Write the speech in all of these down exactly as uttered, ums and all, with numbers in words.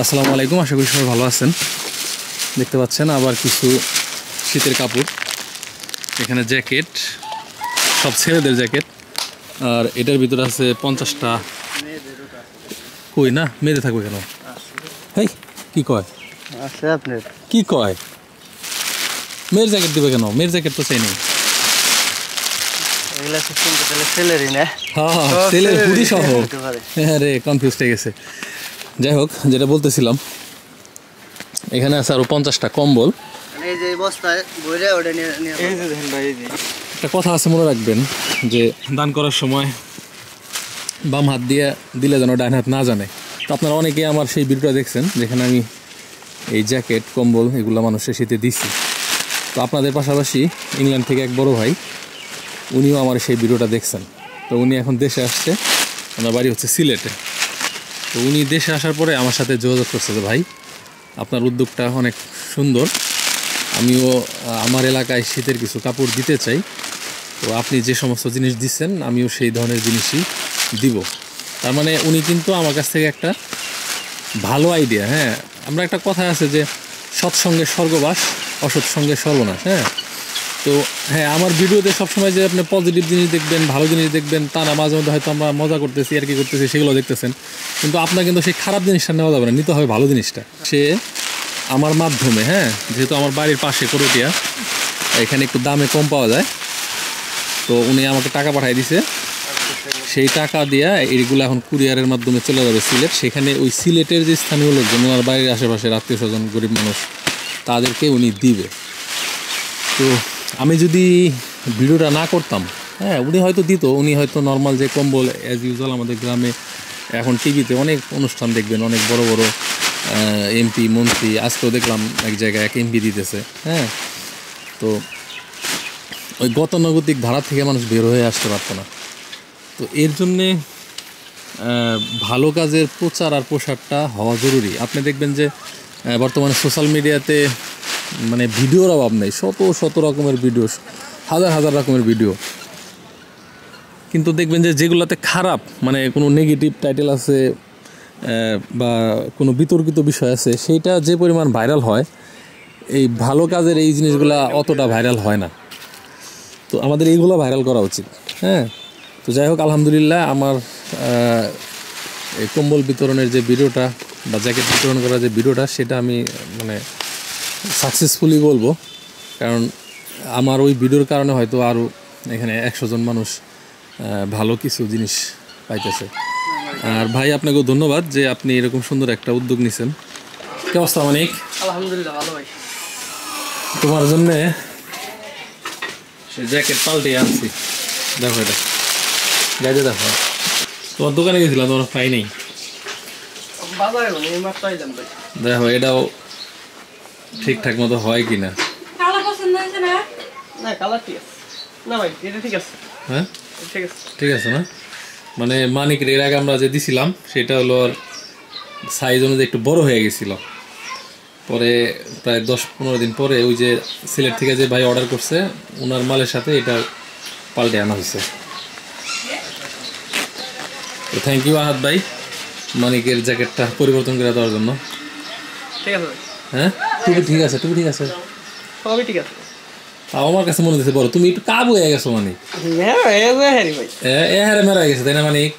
আসসালামু আলাইকুম, আশা করি সবাই ভালো আছেন। দেখতে পাচ্ছেন আবার কিছু শীতের কাপড়, এখানে জ্যাকেট, সব ছেলেদের জ্যাকেট, আর এটার ভিতরে আছে পঞ্চাশটা। কই না মেয়েদের থাকবে কেন? হেই কি কয় আপনার কি কয় মেয়ের জ্যাকেট দিবে কেন? মেয়ের জ্যাকেট তো চাই নেই। ছেলের হুডি সহ। হ্যাঁ রে, কনফিউজ হয়ে গেছে। যাই হোক, যেটা বলতেছিলাম, এখানে আছে আরো পঞ্চাশটা কম্বল। একটা কথা আছে, মনে রাখবেন যে দান করার সময় বাম হাত দিয়ে দিলে যেন ডান হাত না জানে। তো আপনারা অনেকে আমার সেই ভিডিওটা দেখছেন যেখানে আমি এই জ্যাকেট কম্বল এগুলো মানুষের শীতে দিছি। তো আপনাদের পাশাপাশি ইংল্যান্ড থেকে এক বড় ভাই, উনিও আমার সেই ভিডিওটা দেখছেন। তো উনি এখন দেশে আসছে, ওনার বাড়ি হচ্ছে সিলেটে। তো উনি দেশে আসার পরে আমার সাথে যোগাযোগ করছে যে ভাই, আপনার উদ্যোগটা অনেক সুন্দর, আমিও আমার এলাকায় শীতের কিছু কাপড় দিতে চাই। তো আপনি যে সমস্ত জিনিস দিচ্ছেন আমিও সেই ধরনের জিনিসই দিব। তার মানে উনি কিন্তু আমার কাছ থেকে একটা ভালো আইডিয়া। হ্যাঁ, আমরা একটা কথা আছে যে সৎসঙ্গে স্বর্গবাস, অসৎ সঙ্গে সর্বনাশ। হ্যাঁ, তো হ্যাঁ, আমার ভিডিওতে সবসময় যে আপনি পজিটিভ জিনিস দেখবেন, ভালো জিনিস দেখবেন তা না, মাঝে মধ্যে হয়তো আমরা মজা করতেছি আর কি করতেছি সেগুলো দেখতেছেন, কিন্তু আপনার কিন্তু সেই খারাপ জিনিসটা নেওয়া যাবে না, নিতে হবে ভালো জিনিসটা। সে আমার মাধ্যমে, হ্যাঁ, যেহেতু আমার বাড়ির পাশে করটিয়া, এখানে একটু দামে কম পাওয়া যায়, তো উনি আমাকে টাকা পাঠিয়ে দিছে। সেই টাকা দিয়া এইগুলো এখন কুরিয়ারের মাধ্যমে চলে যাবে সিলেট। সেখানে ওই সিলেটের যে স্থানীয় লোকজন, ওনার বাড়ির আশেপাশে আত্মীয় স্বজন, গরিব মানুষ, তাদেরকে উনি দিবে। তো আমি যদি ভিডিওটা না করতাম, হ্যাঁ, উনি হয়তো দিত, উনি হয়তো নর্মাল যে কম্বল অ্যাজ ইউজুয়াল আমাদের গ্রামে এখন টিভিতে অনেক অনুষ্ঠান দেখবেন, অনেক বড় বড় এমপি মন্ত্রী, আজকেও দেখলাম এক জায়গায় এক এমপি দিতেছে। হ্যাঁ, তো ওই গতানুগতিক ধারা থেকে মানুষ বের হয়ে আসতে পারতো না। তো এর জন্যে ভালো কাজের প্রচার আর প্রসারটা হওয়া জরুরি। আপনি দেখবেন যে বর্তমানে সোশ্যাল মিডিয়াতে মানে ভিডিওর অভাব নেই, শত শত রকমের ভিডিও, হাজার হাজার রকমের ভিডিও, কিন্তু দেখবেন যে যেগুলোতে খারাপ, মানে কোনো নেগেটিভ টাইটেল আছে বা কোনো বিতর্কিত বিষয় আছে, সেইটা যে পরিমাণ ভাইরাল হয়, এই ভালো কাজের এই জিনিসগুলো অতটা ভাইরাল হয় না। তো আমাদের এইগুলো ভাইরাল করা উচিত। হ্যাঁ, তো যাই হোক, আলহামদুলিল্লাহ আমার এই কম্বল বিতরণের যে ভিডিওটা বা জ্যাকেট বিতরণ করার যে ভিডিওটা, সেটা আমি মানে সাকসেসফুলি বলবো, কারণ আমার ওই ভিডিওর কারণে হয়তো আরও এখানে একশো জন মানুষ ভালো কিছু জিনিস পাইতেছে। আর ভাই, আপনাকেও ধন্যবাদ যে আপনি এরকম সুন্দর একটা উদ্যোগ নিছেন। কি অবস্থা মানিক? আলহামদুলিল্লাহ ভালো ভাই। তোমার জন্যে জ্যাকেট পাল্টে আনছি, দেখো এটা গাইতে দেখো। তোমার দোকানে গেছিলাম, তোমার পাই নেই, দেখো এটাও ঠিকঠাক মতো হয় কিনা। হ্যাঁ ঠিক আছে না, মানে মানিকের এর আগে আমরা যে দিছিলাম সেটা হলো সাইজ অনুযায়ী একটু বড় হয়ে গেছিল। পরে প্রায় দশ পনেরো দিন পরে ওই যে সিলেট থেকে যে ভাই অর্ডার করছে, ওনার মালের সাথে এটা পাল্টে আনা হয়েছে। তো থ্যাংক ইউ আহাদ ভাই, মানিকের জ্যাকেটটা পরিবর্তন করে দেওয়ার জন্য। ঠিক আছে। হ্যাঁ, তুমি ঠিক আছে, তুমি ঠিক আছে, সবই ঠিক আছে। আমার কাছে মনে হচ্ছে বড়, তুমি একটু কাবু হয়ে গেছো মানিক। হ্যাঁ মেরা হয়ে গেছে তাই না মানিক?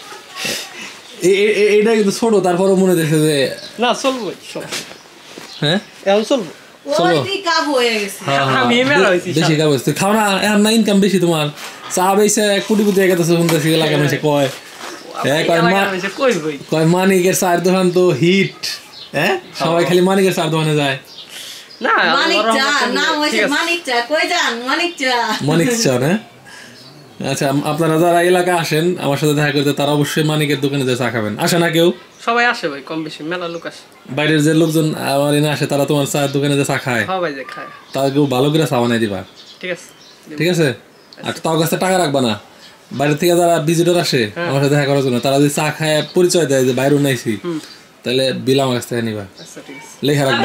এইটা কিন্তু ছোট, তারপরও মনে হচ্ছে যে না চলবো। হ্যাঁ এখন চলবো। বেশি কাবু হয়েছে, খাও না, এখন না ইনকাম বেশি তোমার, চা বেশি কোটিপতি হয়ে গেছে শুনতেছি এলাকা মানুষে কয়। হ্যাঁ, কয় মানিকের চার দোকান তো হিট। হ্যাঁ, সবাই খালি মানিকের চার দোকানে যায়। মানিক চা না? আচ্ছা, আপনারা যারা এলাকা আসেন আমার সাথে দেখা করতে, তারা অবশ্যই মানিকের দোকানে যে চা খাবেন। আসে না কেউ? সবাই আসে ভাই, কম বেশি মেলা লোক আসে। বাইরের যে লোকজন আমার এনে আসে, তারা তোমার চায়ের দোকানে যে চা খায়, তাদেরকেও ভালো করে চা বানাই দিবা। ঠিক আছে? ঠিক আছে। আর তার কাছে টাকা রাখবা না। বাইরে থেকে যারা ভিজিটর আসে আমার সাথে দেখা করার জন্য, তারা যদি চা খায় পরিচয় দেয় যে বাইরে নাইছি, তাহলে বিল আমার কাছ থেকে নিবা, লেখা রাখবা।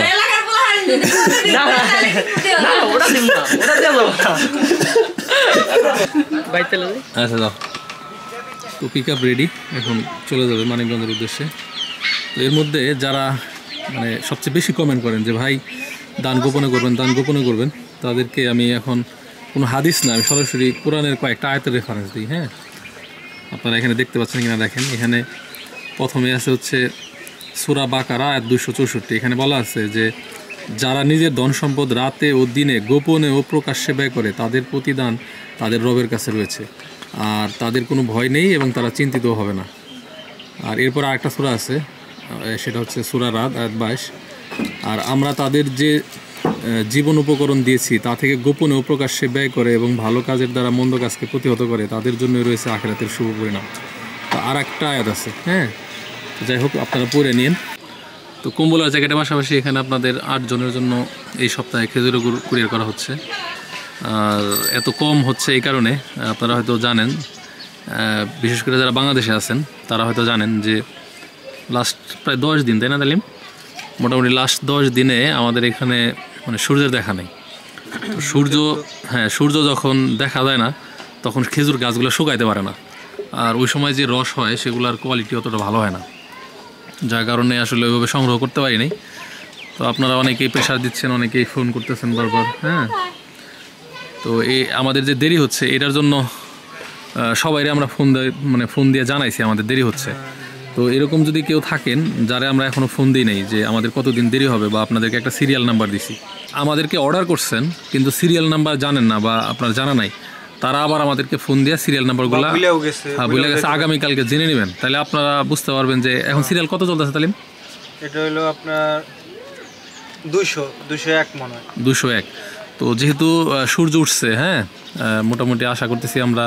আচ্ছা যাও, তো পিক আপ রেডি, এখন চলে যাবে মানিকগঞ্জের উদ্দেশ্যে। তো এর মধ্যে যারা মানে সবচেয়ে বেশি কমেন্ট করেন যে ভাই দান গোপনে করবেন দান গোপনে করবেন, তাদেরকে আমি এখন কোনো হাদিস না, আমি সরাসরি কোরআনের কয়েকটা আয়াতের রেফারেন্স দিই। হ্যাঁ, আপনারা এখানে দেখতে পাচ্ছেন কিনা দেখেন, এখানে প্রথমে আছে হচ্ছে সূরা বাকারা আয়াত দুইশো চৌষট্টি। এখানে বলা আছে যে যারা নিজের ধন সম্পদ রাতে ও দিনে গোপনে ও প্রকাশ্যে ব্যয় করে তাদের প্রতিদান তাদের রবের কাছে রয়েছে, আর তাদের কোনো ভয় নেই এবং তারা চিন্তিত হবে না। আর এরপর আরেকটা সূরা আছে, সেটা হচ্ছে সূরা রাদ আয়াত বাইশ। আর আমরা তাদের যে জীবন উপকরণ দিয়েছি তা থেকে গোপনে ও প্রকাশ্যে ব্যয় করে এবং ভালো কাজের দ্বারা মন্দ কাজকে প্রতিহত করে তাদের জন্য রয়েছে আখিরাতের শুভ পরিণাম। তো আর একটা আয়াত আছে, হ্যাঁ, যাই হোক আপনারা পড়ে নিন। তো কম্বলার জ্যাকেটের পাশাপাশি এখানে আপনাদের আট জনের জন্য এই সপ্তাহে খেজুরের গুড় কুরিয়ার করা হচ্ছে। আর এত কম হচ্ছে এই কারণে আপনারা হয়তো জানেন, বিশেষ করে যারা বাংলাদেশে আছেন তারা হয়তো জানেন যে লাস্ট প্রায় দশ দিন, তাই না তালিম, মোটামুটি লাস্ট দশ দিনে আমাদের এখানে মানে সূর্যের দেখা নেই। সূর্য হ্যাঁ সূর্য যখন দেখা যায় না তখন খেজুর গাছগুলো শুকাইতে পারে না, আর ওই সময় যে রস হয় সেগুলোর কোয়ালিটি অতটা ভালো হয় না, যার কারণে আসলে ওইভাবে সংগ্রহ করতে পারি নাই। তো আপনারা অনেকেই প্রেশার দিচ্ছেন, অনেকেই ফোন করতেছেন বারবার। হ্যাঁ, তো এই আমাদের যে দেরি হচ্ছে এটার জন্য সবাইরে আমরা ফোন দিয়ে মানে ফোন দিয়ে জানাইছি আমাদের দেরি হচ্ছে। তো এরকম যদি কেউ থাকেন যারা আমরা এখনও ফোন দিই নাই যে আমাদের কতদিন দেরি হবে, বা আপনাদেরকে একটা সিরিয়াল নাম্বার দিছি, আমাদেরকে অর্ডার করছেন কিন্তু সিরিয়াল নাম্বার জানেন না বা আপনার জানা নাই, তারা আবার আমাদেরকে ফোন দিয়ে সিরিয়াল নাম্বারগুলো হ্যাঁ ভুলে গেছে আগামীকালকে জেনে নেবেন, তাহলে আপনারা বুঝতে পারবেন যে এখন সিরিয়াল কত চলতেছে। তালিম এটা হলো আপনার দুইশো দুইশো এক মনে হয় দুশো এক। তো যেহেতু সূর্য উঠছে, হ্যাঁ মোটামুটি আশা করতেছি আমরা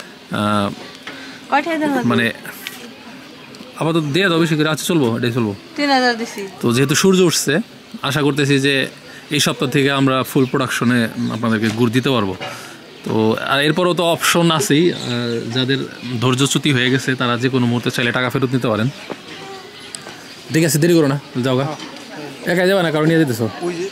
মানে আপাতত দিয়ে দাও বেশি করে, আচ্ছা চলবো, এটাই চলবো। তো যেহেতু সূর্য উঠছে আশা করতেছি যে এই সপ্তাহ থেকে আমরা ফুল প্রোডাকশনে আপনাদেরকে গুড় দিতে পারবো। তো আর এরপরও তো অপশন আছেই, যাদের ধৈর্যচ্যুতি হয়ে গেছে তারা যে কোনো মুহূর্তে চাইলে টাকা ফেরত নিতে পারেন। ঠিক আছে, দেরি করো না, যাও গা, একাই যাবে না কারণ নিয়ে যেতেছো।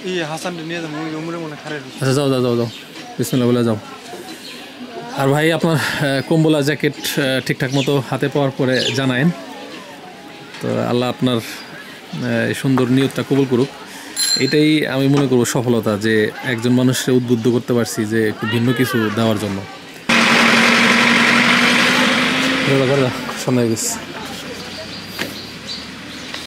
আচ্ছা যাও যাও যাও যাও বিসমিল্লাহ বলে যাও। আর ভাই আপনার কম্বলা জ্যাকেট ঠিকঠাক মতো হাতে পাওয়ার পরে জানায়েন। তো আল্লাহ আপনার এই সুন্দর নিয়তটা কবুল করুক, এটাই আমি মনে করবো সফলতা, যে একজন মানুষকে উদ্বুদ্ধ করতে পারছি যে একটু ভিন্ন কিছু দেওয়ার জন্য। সামনে গেছে।